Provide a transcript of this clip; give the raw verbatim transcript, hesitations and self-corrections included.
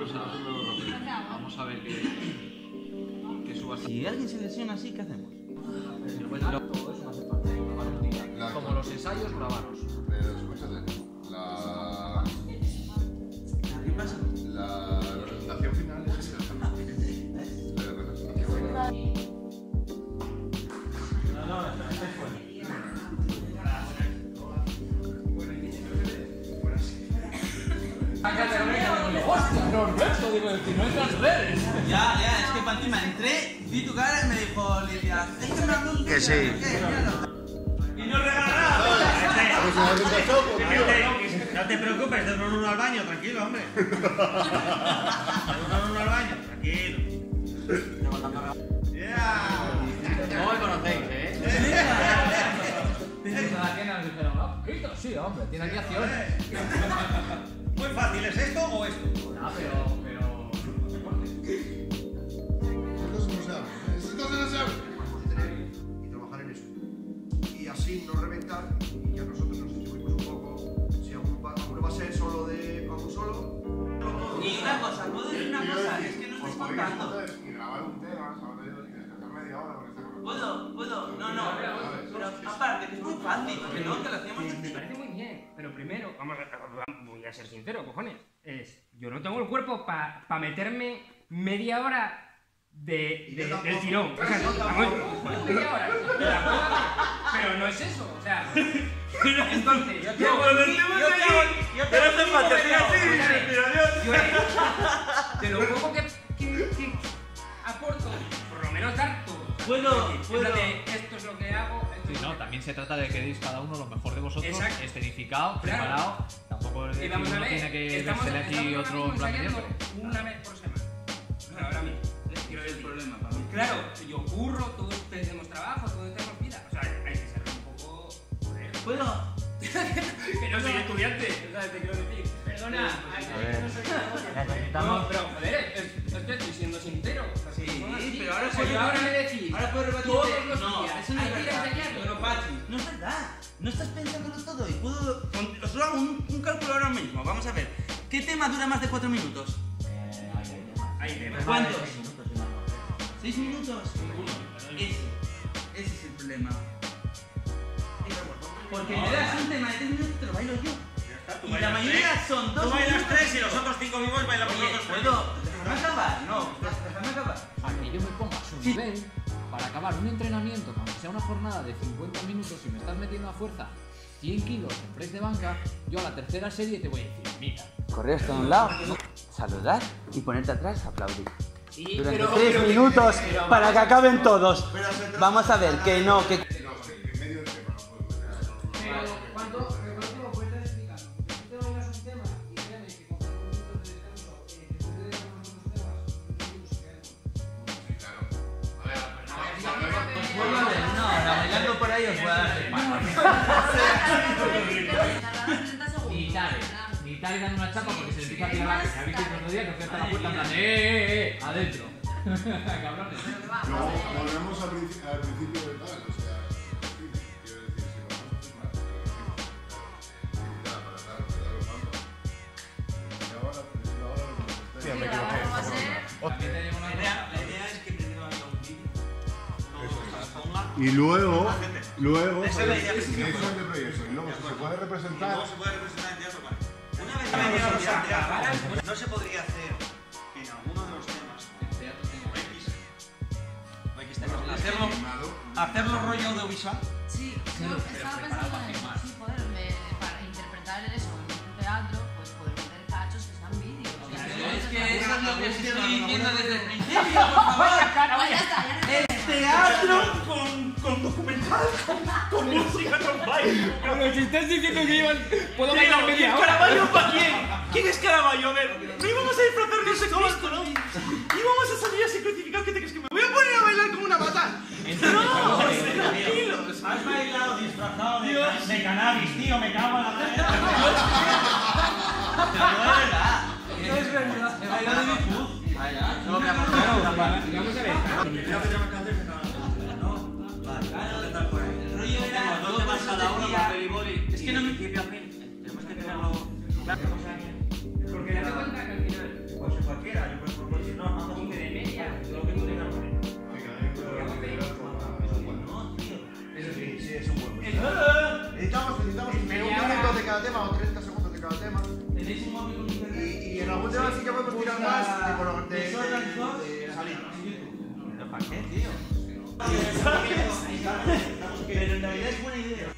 Vamos a, vamos a ver qué, qué subasta. Si alguien se lesiona así, ¿qué hacemos? Bueno, todo eso no hace falta, grabar un día. Como los ensayos, grabaros. Pero escúchate, la... ¿Qué pasa? La representación final es esa. La representación final. No, no, estoy fuera. ¡Hostia, Norberto! Digo, si no entras redes. Ya, ya, es que para encima entré, vi tu cara y me dijo Lidia, es que me habló un Que sí. Y no regala nada. No te preocupes, de uno en uno al baño, tranquilo, hombre. De uno en uno al baño, tranquilo. No me conocéis, ¿eh? Sí, hombre, tiene aquí acciones. Muy fácil, ¿es esto o esto? Ah, pero, pero... Estas cosas no se hablan. Estas cosas no se hablan. Podemos tener y trabajar en eso. Y así no reventar y ya nosotros nos distribuimos un poco. Si alguno va, alguno va a ser solo de algún solo. Y una cosa, ¿puedo decir una cosa? Es que no estáis contando. Y grabar un tema, ¿sabes? Y descansar media hora con este programa. ¿Puedo? ¿Puedo? No, no. Pero aparte, que es muy fácil, que no, que lo hacíamos Me desde... parece muy bien, pero primero, vamos a, voy a ser sincero, cojones, es, yo no tengo el cuerpo para pa meterme media hora de, de, del tirón. O sea, vamos, media hora, pero no es eso, o sea, entonces, yo tengo, yo tengo, yo tengo, de lo poco que, que, que aporto, por lo menos dar todo. Puedo, puedo. Esto es lo que hago. Sí, no, también se trata de que deis cada uno lo mejor de vosotros, Exacto. escenificado, Claro. preparado. Tampoco es Y que vamos a uno ver, tiene que estamos, verse de aquí estamos otro ahora en plan de mismo siempre. ensayando una vez por semana. Pero ahora mismo. Quiero Es el decir, problema para mí. claro, yo curro, todos tenemos trabajo, todos tenemos vida. O sea, hay que ser un poco. Joder. ¿Puedo? Que no soy estudiante, ¿sabes? Te quiero decir. Perdona, A ver. no soy No, pero joder, es, es que estoy siendo sincero. O sea, Sí, son así. pero ahora Pues puedo- ahora me decís. Ahora puedo rebatirte. Todos los No, días. eso no Hay es que ir verdad. ensayando. Pero Pachi, no es verdad. No estás pensándolo todo y puedo... con- Os hago un, un cálculo ahora mismo. Vamos a ver. ¿Qué tema dura más de cuatro minutos? Hay temas. ¿Cuántos? ¿Seis minutos? Ese. Ese es el problema. Porque me das un tema de tres minutos y te lo bailo yo. Y la mayoría son dos Tú bailas minutos. tres y los otros cinco vivos bailamos Oye, nosotros tres. ¿puedo? Déjame acabar. No, déjame acabar. A que yo me ponga a su Sí. nivel para acabar un entrenamiento, aunque sea una jornada de cincuenta minutos y me estás metiendo a fuerza cien kilos en press de banca, yo a la tercera serie te voy a decir, mira. Correr hasta un lado, saludar y ponerte atrás a aplaudir. Y, Durante pero- tres pero- minutos pero- para que acaben todos. Vamos a ver, que no, que... No, que en medio del tema no puedo meter. Pero, ¿cuánto, pero cuánto tiempo puedes estar explicando? Porque tú te bailas un tema y créeme que con cinco minutos de descanso, eh, que tú te des con otros temas, minutos se quedan. Sí, claro. A ver, Vuelvo a ver. No, la bailando por ahí os voy a dar de palo. Ni tal, ni tal y dando una chapa porque se le empieza a tirar la que se ha visto el otro día que fue hasta la puerta en plan, eh, eh, eh, adentro. Cabrones. no, volvemos al, princi- al principio del tal, o sea, sí, quiero decir, si lo vamos a hacer mal, para dar, para dar los mandos. Y ahora, y ahora lo que nos Sí, ahora vamos a hacer. También te digo una La cosa. idea, la idea es que primero haya un vídeo. Y luego, luego, Esa es la idea eso principal. es el proyecto, y luego si se puede Y representar, luego se puede representar en teatro, vale. Una vez que Una vez hayamos que al teatro, teatro, no se podría hacer en alguno de los temas o X, o X temas, hacerlo, filmado, hacerlo rollo audiovisual. Sí, yo estaba pensando en eso. Sí, poder, me- para interpretar eso en un teatro, pues poder meter cachos que sean vídeos. Es que eso es lo que os estoy diciendo desde el principio, por favor. Pues ya está, ya está. El teatro. Con, con documental, con, con música, con baile. Pero si estás diciendo que iban, puedo Digo, bailar media hora. ¿Caraballo para quién? ¿Quién es Caraballo? A ver, no íbamos a disfrazarnos de Cristo, ¿no? Íbamos a salir así crucificados. ¿Qué te crees que me voy a poner a bailar como una batalla? No, tranquilos. Has bailado disfrazado de, de cannabis, tío, me cago en la Pero no es verdad. No es verdad. He bailado de YouTube. Vaya, solo me ha Vamos a ver. El rollo era ¿Dónde vas a la hora decía- con Peliboli? Es que no me... Principio a fin. Tenemos que tenerlo... Porque date cuenta que al final, Pues en cualquier podcast más de color de de Solas dos de Salinas. ¿Pero para qué, tío? Pero en realidad es buena idea.